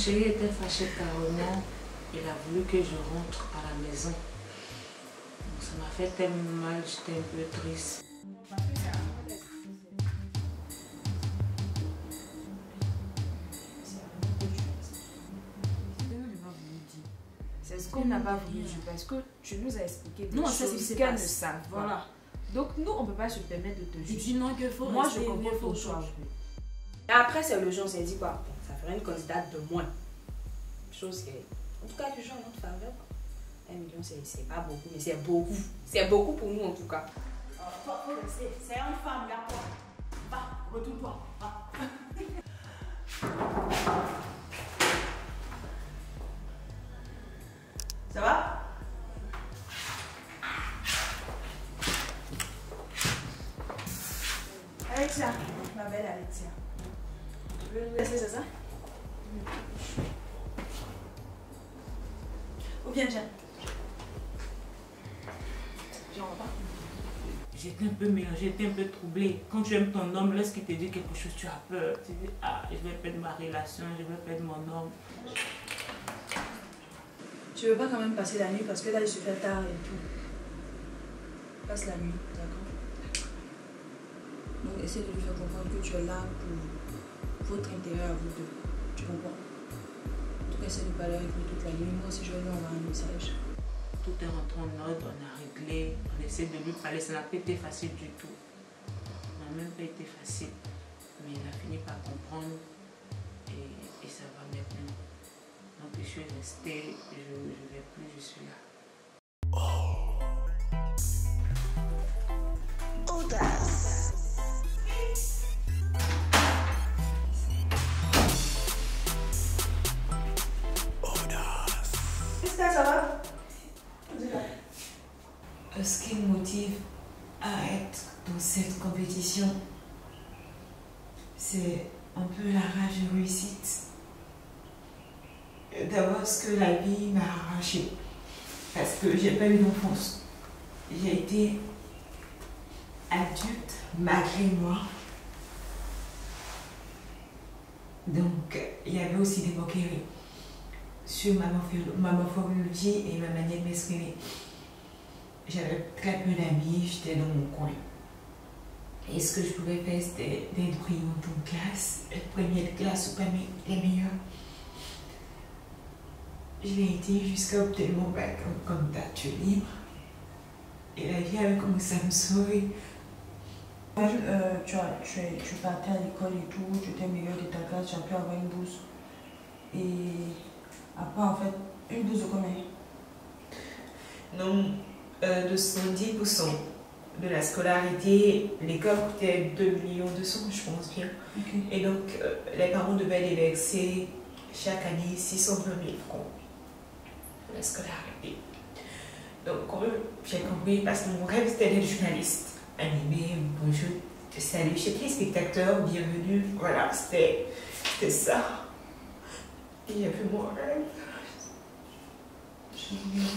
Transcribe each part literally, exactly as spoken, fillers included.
chéri était fâché carrément. Il a voulu que je rentre à la maison. Donc ça m'a fait tellement mal, j'étais un peu triste. C'est ce qu'on n'a pas voulu dire parce que tu nous as expliqué des non, choses qu'elle ne savent pas. Voilà. Donc nous, on ne peut pas se permettre de te juger. Tu dis non qu'il faut. Moi, je comprends ton choix. Et après, c'est le genre, on s'est dit quoi? Ça ferait une candidate de moins. Chose qui est, en tout cas, du genre en notre faveur. Un million, c'est pas beaucoup, mais c'est beaucoup. C'est beaucoup pour nous, en tout cas. C'est une femme, là, quoi. Va, retourne-toi. Va. Ça va? Alexia, ma belle Alexia. Tu veux nous laisser, c'est ça? Ou bien, tiens. J'en repars. J'étais un peu mélangée, j'étais un peu troublée. Quand tu aimes ton homme, lorsqu'il te dit quelque chose, tu as peur. Tu dis, ah, je vais perdre ma relation, je vais perdre mon homme. Tu veux pas quand même passer la nuit parce que là il se fait tard et tout. Passe la nuit, d'accord? Donc essaie de lui faire comprendre que tu es là pour votre intérêt à vous deux. Tu comprends? En tout cas, essaie de parler avec lui toute la nuit. Moi aussi je vais lui envoyer un message. Tout est rentré en ordre, on a réglé, on essaie de lui parler, ça n'a pas été facile du tout. Ça n'a même pas été facile. Mais il a fini par comprendre et, et ça va maintenant. Donc je suis restée, je ne vais plus, je suis là. Audace. Audace. Qu'est-ce que ça va? Ce qui me motive à être dans cette compétition, c'est un peu la rage de réussite. D'avoir ce que la vie m'a arraché. Parce que j'ai pas eu d'enfance. J'ai été adulte malgré moi. Donc, il y avait aussi des moqueries sur ma, ma morphologie et ma manière de m'exprimer. J'avais très peu d'amis, j'étais dans mon coin. Et ce que je pouvais faire, c'était d'être brillante en classe, être première de classe ou parmi les meilleurs. Je l'ai été jusqu'à obtenir mon bac en candidature libre. Et la vie avait commencé à me sauver. Euh, tu, as, tu, es, tu partais à l'école et tout, tu étais meilleure de ta classe, tu as pu avoir une bourse. Et après, en fait, une bourse de combien? Non, euh, de soixante-dix pour cent de la scolarité. L'école coûtait deux millions deux cents, je pense bien. Okay. Et donc, euh, les parents devaient déverser chaque année six cent vingt mille francs pour la scolarité. Donc, j'ai compris, parce que mon rêve c'était d'être journaliste. Animé, bonjour, salut chez les spectateurs, bienvenue. Voilà, c'était ça. Et j'ai fait mon rêve. Je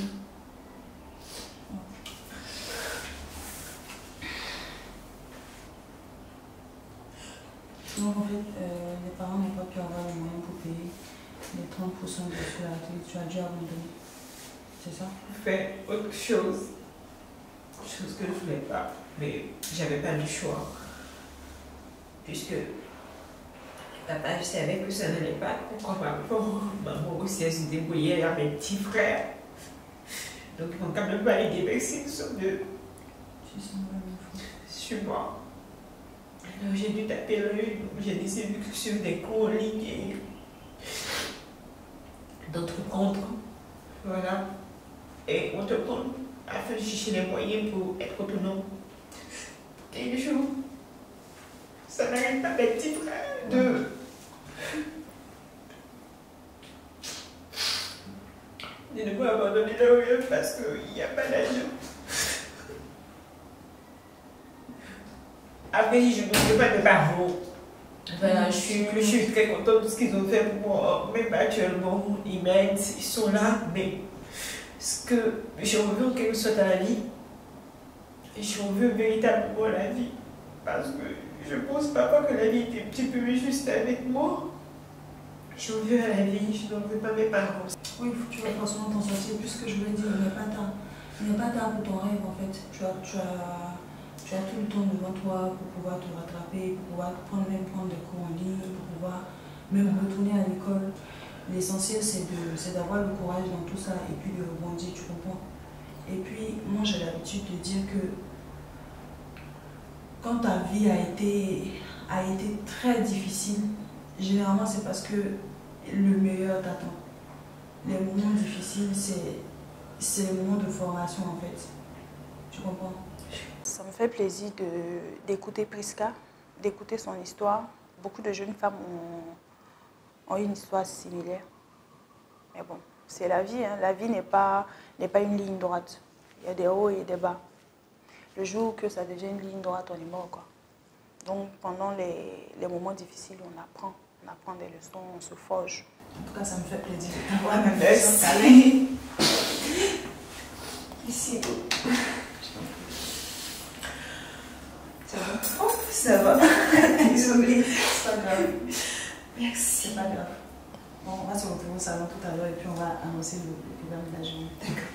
Donc en fait, euh, les parents n'ont pas pu avoir les moyens pour payer les trente pour cent de scolarité. Tu as dû abandonner. C'est ça? Faire autre chose. Chose que je ne voulais pas. Mais j'avais pas le choix. Puisque papa, je savais que ça n'allait pas. Pourquoi maman, maman aussi, elle se débrouillait avec mes petits frères. Donc ils vont quand même pas les déverser sur deux. Sur moi. Alors j'ai dû taper l'œil, j'ai décidé de suivre des cours en ligne et d'entreprendre. Voilà. Et entreprendre afin de chercher les moyens pour être autonome. Et le jour, ça n'arrête pas mes petits frères de... de ne pas abandonner leur rêve parce qu'il n'y a pas d'argent. Après, je ne peux pas de parents. Voilà, je suis, je suis très contente de ce qu'ils ont fait pour moi. Même actuellement, ils m'aident, ils sont là, mais ce que j'en veux en quelque sorte à la vie, j'en veux véritablement la vie. Parce que je pense parfois que la vie était un petit peu juste avec moi. Je suis ouverte à la vie, je n'en veux pas mes parents. Oui, tu vas forcément t'en sortir. Plus que je voulais dire, il n'est pas tard. Il n'est pas tard pour ton rêve en fait. Tu as, tu, as, tu as tout le temps devant toi pour pouvoir te rattraper, pour pouvoir prendre, même prendre des cours en ligne, pour pouvoir même retourner à l'école. L'essentiel c'est d'avoir le courage dans tout ça et puis de rebondir, tu comprends. Et puis moi j'ai l'habitude de dire que quand ta vie a été, a été très difficile, généralement c'est parce que le meilleur t'attend. Les moments difficiles, c'est le moment de formation en fait. Tu comprends? Ça me fait plaisir d'écouter Prisca, d'écouter son histoire. Beaucoup de jeunes femmes ont, ont une histoire similaire. Mais bon, c'est la vie. Hein. La vie n'est pas, n'est pas une ligne droite. Il y a des hauts et des bas. Le jour que ça devient une ligne droite, on est mort, quoi. Donc pendant les, les moments difficiles, on apprend. On apprend des leçons, on se forge. En tout cas, ça me fait plaisir d'avoir ma version câlin. Ici. Ça va? Oh, ça va. Désolée. C'est pas grave. Merci. C'est pas grave. Bon, on va se retrouver au salon tout à l'heure et puis on va annoncer le, le programme de la journée. D'accord.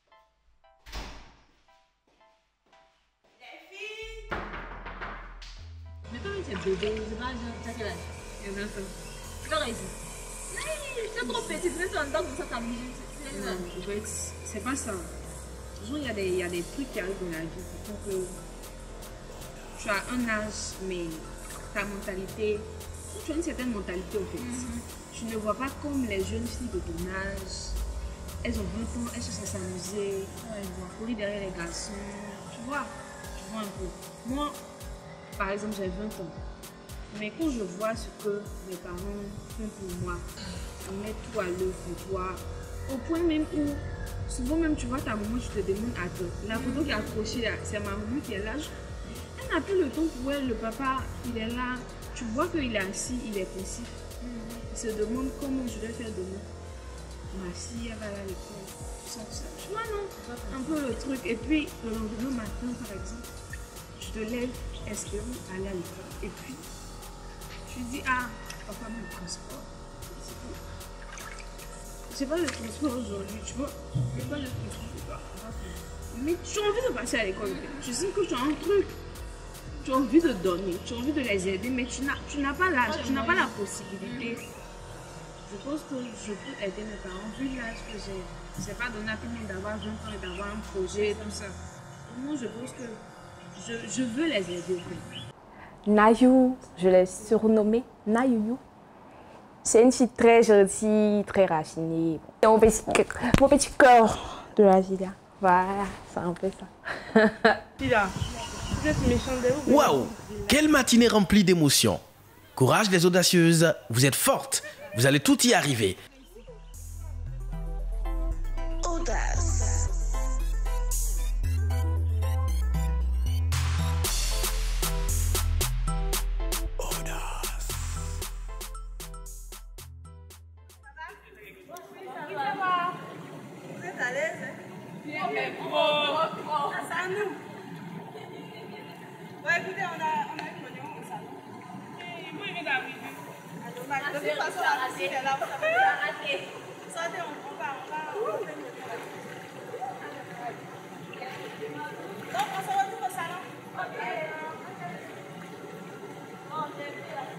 Mais comme tu es bébé, c'est pas genre, tu as quel âge? Il y a vingt ans. Tu l'aurais ici. Tu es trop petit, tu es en dedans comme ça, ta musique. Non, en fait, c'est pas ça. Toujours, il y, a des, il y a des trucs qui arrivent dans la vie qui font que tu as un âge, mais ta mentalité, tu as une certaine mentalité en fait. Mm-hmm. Tu ne vois pas comme les jeunes filles de ton âge. Elles ont vingt ans, elles se sont s'amuser, elles vont courir derrière les garçons. Tu vois, tu vois un peu. Moi, par exemple, j'ai vingt ans. Mais quand je vois ce que mes parents font pour moi, ils mettent tout à l'œuvre pour toi, au point même où, souvent même tu vois ta maman, tu te demandes, attends, la photo qui est accrochée là, c'est ma maman qui est là. Elle n'a plus le temps pour elle, le papa, il est là. Tu vois qu'il est assis, il est pensif. Il se demande comment je vais faire demain. Ma fille, elle va aller à l'école. Ça, ça. Tu vois, non? Un peu le truc. Et puis, le lendemain matin, par exemple, tu te lèves, espérant aller à l'école. Et puis, tu dis, ah, papa me transport. C'est pas le transport aujourd'hui, tu vois. C'est pas le transport. Mais tu as envie de passer à l'école. Tu sais que tu as un truc. Tu as envie de donner, tu as envie de les aider, mais tu n'as pas l'âge, tu n'as pas la possibilité. Je pense que je peux aider mes parents, vu l'âge que j'ai. C'est pas donné à tout le monde d'avoir vingt ans et d'avoir un projet et tout ça. Moi, je pense que je, je veux les aider. Nayou, je l'ai surnommée Nayou. C'est une fille très gentille, très raffinée. C'est mon petit, mon petit cœur de la vie là. Voilà, c'est un peu ça. Waouh! Quelle matinée remplie d'émotions. Courage les audacieuses, vous êtes fortes, vous allez tout y arriver. Audace. Audace. Vous êtes à l'aise, hein? Bien, mais trop, trop, trop. Ça, c'est à nous. Bon, écoutez, on a, on a une réunion au salon. Et moi, il vient d'arriver. De toute façon, la musique est là, vous savez. Sortez, on va, on va, on va faire une réunion là. Donc, on se retrouve au salon. Ok. Bon, j'ai vu la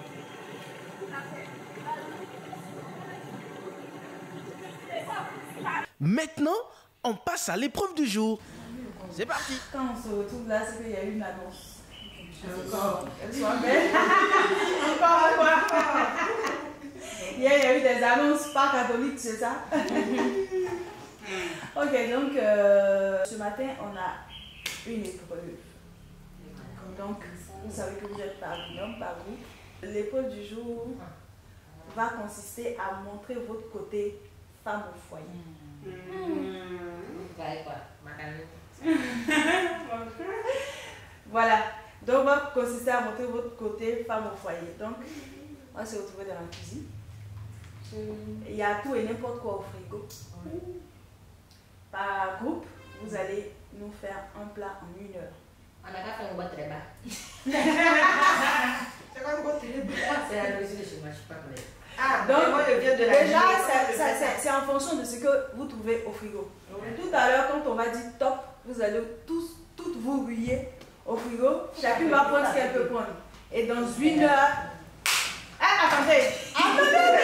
Maintenant, on passe à l'épreuve du jour. C'est parti. Quand on se retrouve là, c'est qu'il y a eu une annonce. Encore, qu'elle soit belle. Encore, encore. Hier, il y a eu des annonces pas catholiques, c'est ça? Ok, donc euh, ce matin, on a une épreuve. Donc, vous savez que vous êtes par binôme, par groupe. L'épreuve du jour va consister à montrer votre côté femme au foyer. Voilà, donc va consister à montrer votre côté femme au foyer. Donc, on va se retrouver dans la cuisine. Il y a tout et n'importe quoi au frigo. Par groupe, vous allez nous faire un plat en une heure. On a qu'à faire un boîte très bas. C'est quoi un boîte très bas? C'est la cuisine de chez moi, je ne sais pas comment. Ah, Donc, moi, je viens de la déjà, nuit, ça- je ça- fais ça. c'est c'est en fonction de ce que vous trouvez au frigo. Tout à l'heure, quand on va dire top, vous allez tous, toutes vous rouiller au frigo. Chacune va prendre ce qu'elle peut prendre. Et dans une heure... Ah, attendez! Attendez!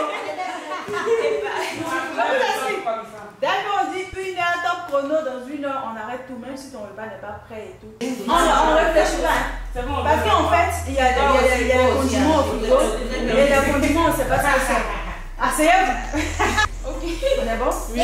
D'accord, on dit une heure, top chrono, dans une heure, on arrête tout, même si ton repas n'est pas prêt et tout. On ne réfléchit pas. Hein. Parce qu'en fait, il y a, il y a, il y a les condiments au frigo, et les condiments, on ne sait pas ce que c'est. Asseyez-vous. Ok. On est bon? Oui.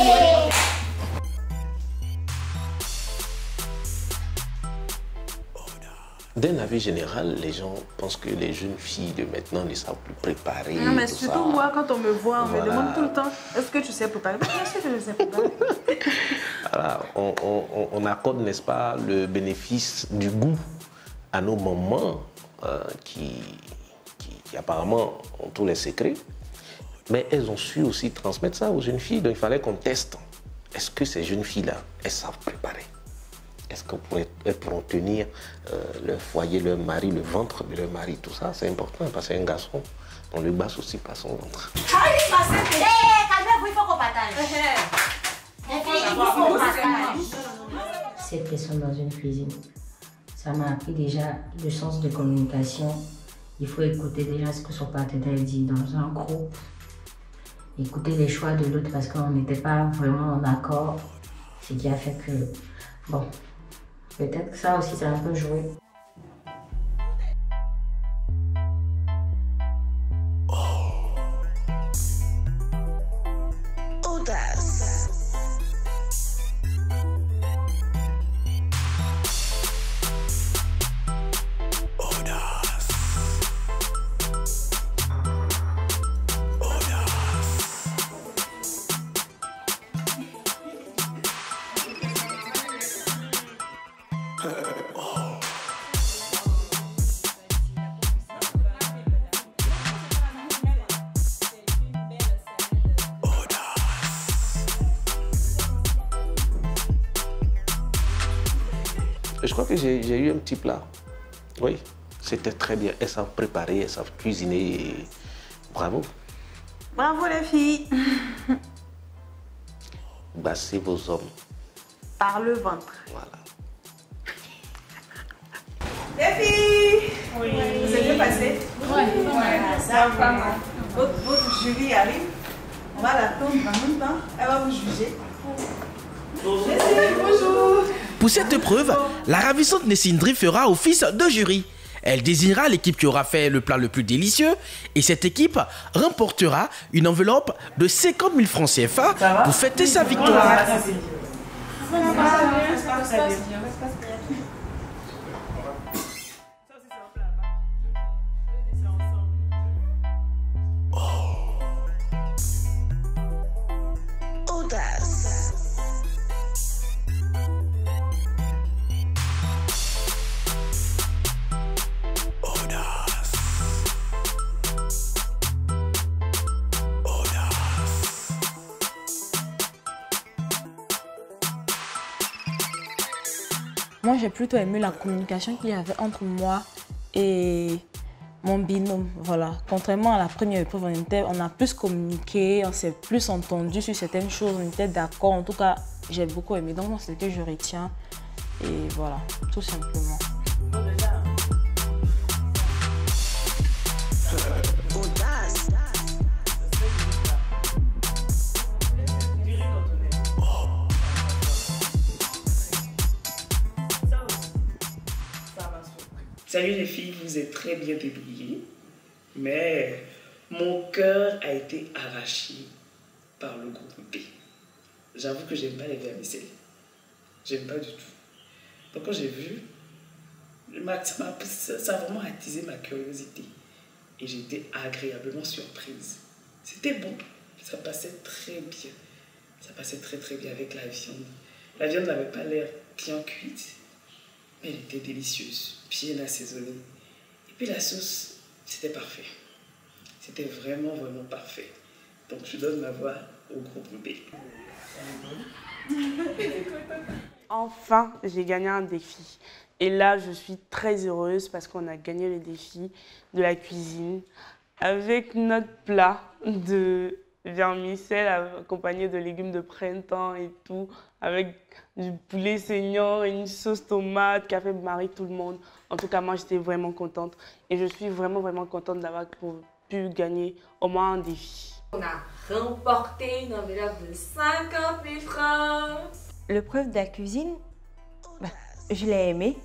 D'un avis général, les gens pensent que les jeunes filles de maintenant ne savent plus préparer. Non, mais tout surtout ça. moi, quand on me voit, on Voilà. me demande tout le temps, est-ce que tu sais préparer? Bien sûr que je sais préparer. Voilà, on, on- on accorde, n'est-ce pas, le bénéfice du goût à nos mamans euh, qui, qui, qui apparemment ont tous les secrets. Mais elles ont su aussi transmettre ça aux jeunes filles. Donc il fallait qu'on teste. Est-ce que ces jeunes filles-là, elles savent préparer? Est-ce qu'elles pourront tenir euh, leur foyer, leur mari, le ventre de leur mari? Tout ça, c'est important parce qu'un garçon, on lui basse aussi par son ventre. Calmez-vous, il faut qu'on partage. Il faut qu'on partage. Cette personne dans une cuisine, ça m'a appris déjà le sens de communication. Il faut écouter déjà ce que son partenaire dit dans un groupe. Écouter les choix de l'autre parce qu'on n'était pas vraiment en accord. Ce qui a fait que, bon, peut-être que ça aussi, c'est un peu joué. Audace. Audace. Je crois que j'ai j'ai eu un petit plat. Oui, c'était très bien. Elles savent préparer, elles savent cuisiner. Et bravo. Bravo les filles. Bassez vos hommes. Par le ventre. Voilà. Les filles, oui. Vous êtes bien passé? Ouais. Ouais, ça va. Votre, votre jury arrive. On va l'attendre en même temps. Elle va vous juger. Bonjour. Bonjour. Pour cette épreuve, la ravissante Nessindri fera office de jury. Elle désignera l'équipe qui aura fait le plat le plus délicieux et cette équipe remportera une enveloppe de cinquante mille francs C F A pour fêter sa victoire. Audace. Audace. Audace. Moi, j'ai plutôt aimé la communication qu'il y avait entre moi et mon binôme. Voilà. Contrairement à la première épreuve, on, était, on a plus communiqué, on s'est plus entendu sur certaines choses, on était d'accord. En tout cas, j'ai beaucoup aimé. Donc, c'est ce que je retiens. Et voilà, tout simplement. Audace. Salut les filles, vous êtes très bien débrouillées, mais mon cœur a été arraché par le groupe B. J'avoue que j'aime pas les vermicelles. J'aime pas du tout. Donc quand j'ai vu, ça, ça a vraiment attisé ma curiosité. Et j'ai été agréablement surprise. C'était bon, ça passait très bien. Ça passait très très bien avec la viande. La viande n'avait pas l'air bien cuite, mais elle était délicieuse, bien assaisonnée. Et puis la sauce, c'était parfait. C'était vraiment vraiment parfait. Donc je donne ma voix au groupe B. Enfin, j'ai gagné un défi. Et là, je suis très heureuse parce qu'on a gagné le défi de la cuisine avec notre plat de vermicelle accompagné de légumes de printemps et tout, avec du poulet saignant et une sauce tomate qui a fait marrer tout le monde. En tout cas, moi, j'étais vraiment contente et je suis vraiment, vraiment contente d'avoir pu gagner au moins un défi. On a remporté une enveloppe de cinquante mille francs. L'épreuve de la cuisine, bah, je l'ai aimée.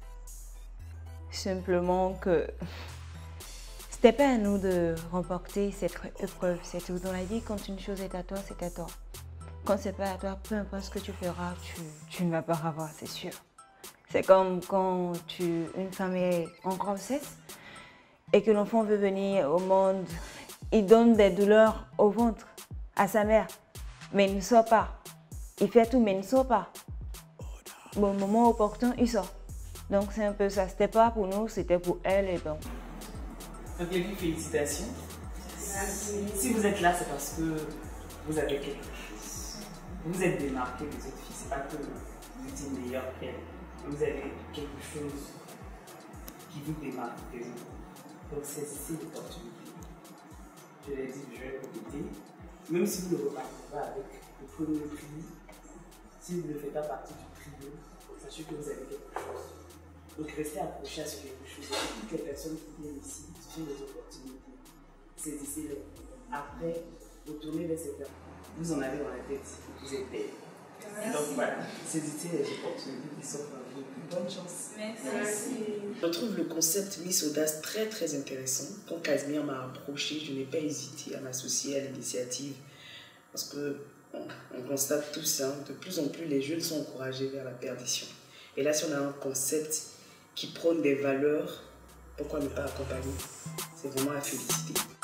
Simplement que c'était pas à nous de remporter cette épreuve. C'est tout dans la vie, quand une chose est à toi, c'est à toi. Quand c'est pas à toi, peu importe ce que tu feras, tu, tu ne vas pas avoir, c'est sûr. C'est comme quand tu, une femme est en grossesse et que l'enfant veut venir au monde, il donne des douleurs au ventre à sa mère, mais il ne sort pas. Il fait tout, mais il ne sort pas. Au moment opportun, il sort. Donc c'est un peu ça. C'était pas pour nous, c'était pour elle et donc. Donc les filles, félicitations. Merci. Si vous êtes là, c'est parce que vous avez quelque chose. Vous vous êtes démarqué des autres filles. C'est pas que vous êtes meilleure qu'elle. Vous avez quelque chose qui vous démarque des autres. Donc saisissez l'opportunité. Je l'ai dit, je vais répéter. Même si vous ne repartez pas avec le premier prix, si vous ne faites pas partie du trio, sachez que vous avez quelque chose. Donc restez accrochés à ce quelque chose. Toutes les personnes qui viennent ici, ce sont des opportunités. Saisissez-les. Après, retournez vers ces personnes. Vous en avez dans la tête, vous êtes belle. Donc voilà, saisissez les opportunités qui s'offrent à vous. Bonne chance. Merci. Je trouve le concept Miss Audace très très intéressant. Quand Casimir m'a approché, je n'ai pas hésité à m'associer à l'initiative. Parce que bon, on constate tous, hein, de plus en plus les jeunes sont encouragés vers la perdition. Et là, si on a un concept qui prône des valeurs, pourquoi ne pas accompagner? C'est vraiment à féliciter.